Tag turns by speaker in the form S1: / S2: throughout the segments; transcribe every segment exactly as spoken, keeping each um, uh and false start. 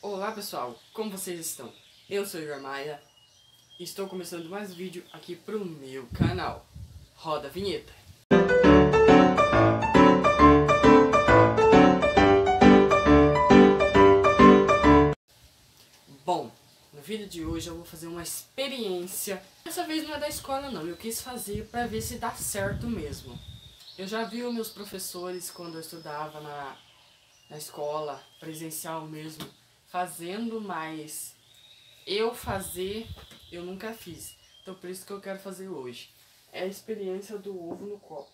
S1: Olá pessoal, como vocês estão? Eu sou o Igor Maia e estou começando mais um vídeo aqui pro meu canal. Roda a vinheta! Bom, no vídeo de hoje eu vou fazer uma experiência. Dessa vez não é da escola não, eu quis fazer pra ver se dá certo mesmo. Eu já vi os meus professores quando eu estudava na, na escola, presencial mesmo, fazendo, mas eu fazer, eu nunca fiz. Então por isso que eu quero fazer hoje. É a experiência do ovo no copo.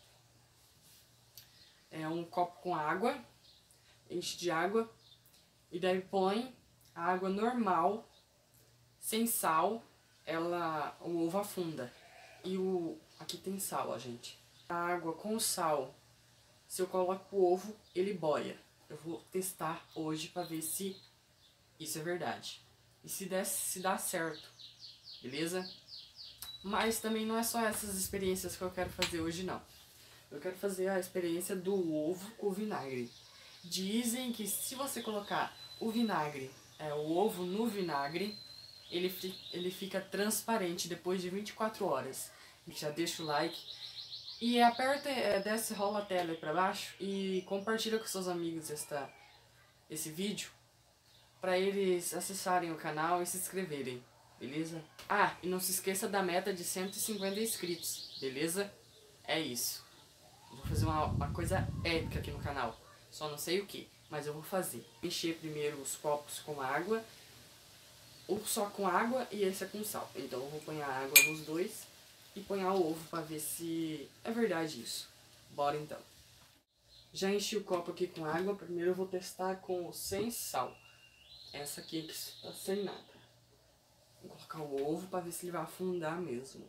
S1: É um copo com água, enche de água, e daí põe a água normal, sem sal, ela, o ovo afunda. E o, aqui tem sal, ó gente. A água com sal, se eu coloco o ovo, ele boia. Eu vou testar hoje pra ver se isso é verdade. E se, der, se dá certo, beleza? Mas também não é só essas experiências que eu quero fazer hoje não. Eu quero fazer a experiência do ovo com vinagre. Dizem que se você colocar o vinagre, é, o ovo no vinagre, ele, fi, ele fica transparente depois de vinte e quatro horas. Já deixa o like. E aperta, é, desce, rola a tela aí pra baixo e compartilha com seus amigos esta, esse vídeo para eles acessarem o canal e se inscreverem, beleza? Ah, e não se esqueça da meta de cento e cinquenta inscritos, beleza? É isso. Vou fazer uma, uma coisa épica aqui no canal, só não sei o que, mas eu vou fazer. Encher primeiro os copos com água, ou só com água e esse é com sal. Então eu vou pôr a água nos dois e pôr o ovo para ver se é verdade isso. Bora então. Já enchi o copo aqui com água, primeiro eu vou testar com sem sal. Essa aqui que está sem nada. Vou colocar o ovo para ver se ele vai afundar mesmo.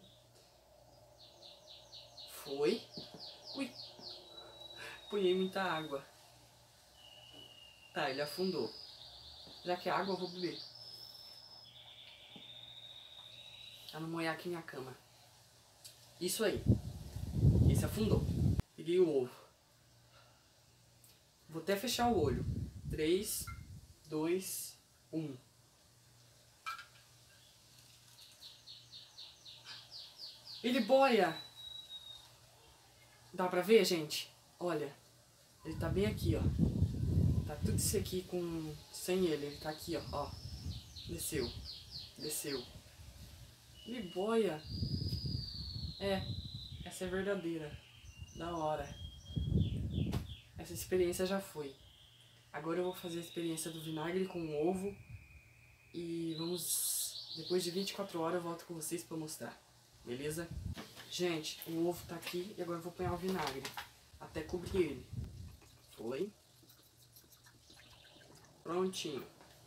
S1: Foi. Ui. Punhei muita água. Tá, ele afundou. Já que é água, eu vou beber. Pra não molhar aqui minha cama. Isso aí. Esse afundou. Peguei o ovo. Vou até fechar o olho. três, dois, um. Ele boia. Dá pra ver, gente? Olha. Ele tá bem aqui, ó. Tá tudo isso aqui com... sem ele. Ele tá aqui, ó. ó. Desceu. Desceu. Ele boia. É. Essa é verdadeira. Da hora. Essa experiência já foi. Agora eu vou fazer a experiência do vinagre com o ovo. E vamos... depois de vinte e quatro horas eu volto com vocês pra mostrar. Beleza? Gente, o ovo tá aqui e agora eu vou pôr o vinagre. Até cobrir ele. Foi. Prontinho.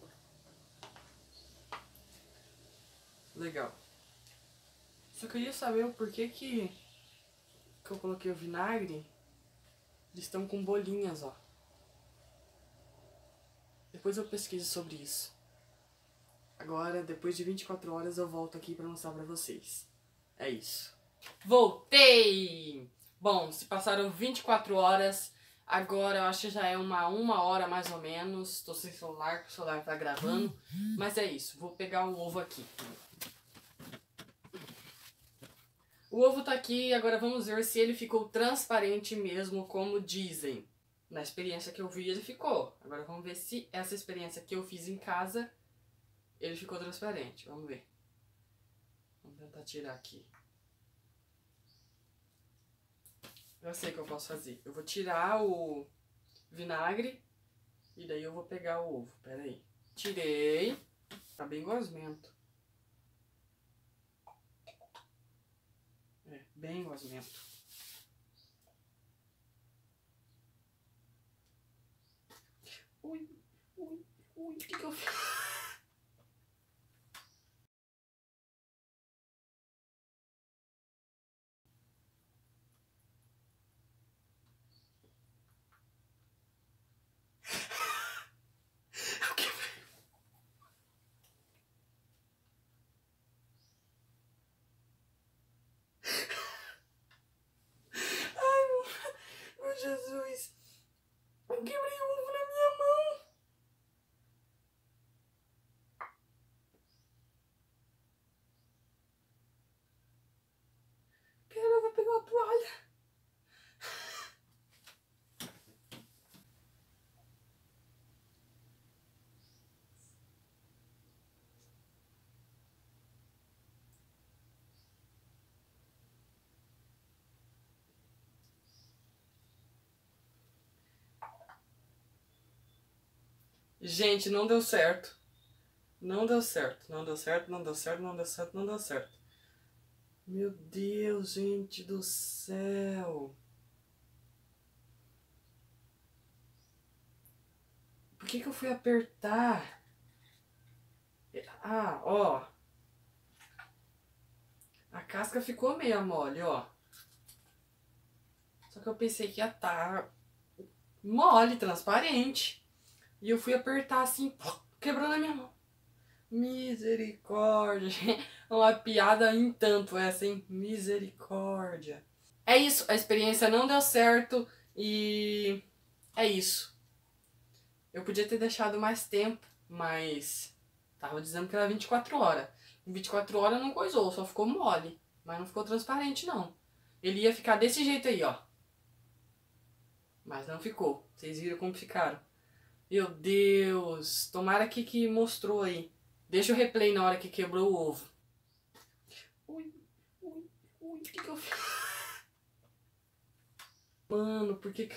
S1: Legal. Só queria saber o porquê que, que eu coloquei o vinagre. Eles estão com bolinhas, ó. Depois eu pesquiso sobre isso. Agora, depois de vinte e quatro horas, eu volto aqui pra mostrar pra vocês. É isso. Voltei! Bom, se passaram vinte e quatro horas, agora eu acho que já é uma, uma hora mais ou menos. Tô sem celular, porque o celular tá gravando. Mas é isso, vou pegar o ovo aqui. O ovo tá aqui, agora vamos ver se ele ficou transparente mesmo, como dizem. Na experiência que eu vi, ele ficou. Agora vamos ver se essa experiência que eu fiz em casa, ele ficou transparente. Vamos ver. Vamos tentar tirar aqui. Eu sei o que eu posso fazer. Eu vou tirar o vinagre e daí eu vou pegar o ovo. Pera aí. Tirei. Tá bem gosmento. É, bem gosmento. Ui, ui, ui, o que que eu fiz? Jesus, eu quebrei o ovo na minha mão. quebrou a toalha. Gente, não deu certo. Não deu certo, não deu certo, não deu certo, não deu certo, não deu certo. Meu Deus, gente do céu. Por que que eu fui apertar? Ah, ó. A casca ficou meio mole, ó. Só que eu pensei que ia estar mole, transparente. E eu fui apertar assim, quebrando a minha mão. Misericórdia. Uma piada em tanto essa, hein? Misericórdia. É isso, a experiência não deu certo e é isso. Eu podia ter deixado mais tempo, mas tava dizendo que era vinte e quatro horas. Em vinte e quatro horas não coisou, só ficou mole. Mas não ficou transparente, não. Ele ia ficar desse jeito aí, ó. Mas não ficou. Vocês viram como ficaram. Meu Deus. Tomara que que mostrou aí. Deixa o replay na hora que quebrou o ovo. Ui, ui, ui. O que que eu fiz? Mano, por que que...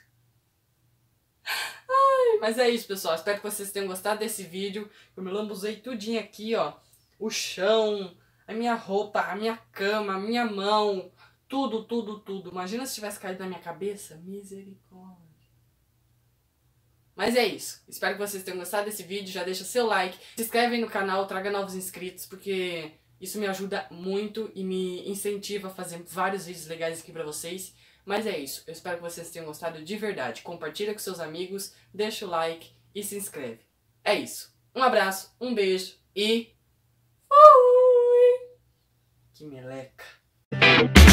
S1: Ai, mas é isso, pessoal. Espero que vocês tenham gostado desse vídeo. Eu me lambuzei tudinho aqui, ó. O chão, a minha roupa, a minha cama, a minha mão. Tudo, tudo, tudo. Imagina se tivesse caído na minha cabeça. Misericórdia. Mas é isso. Espero que vocês tenham gostado desse vídeo. Já deixa seu like. Se inscreve aí no canal, traga novos inscritos, porque isso me ajuda muito e me incentiva a fazer vários vídeos legais aqui pra vocês. Mas é isso. Eu espero que vocês tenham gostado de verdade. Compartilha com seus amigos, deixa o like e se inscreve. É isso. Um abraço, um beijo e... Fui! Que meleca!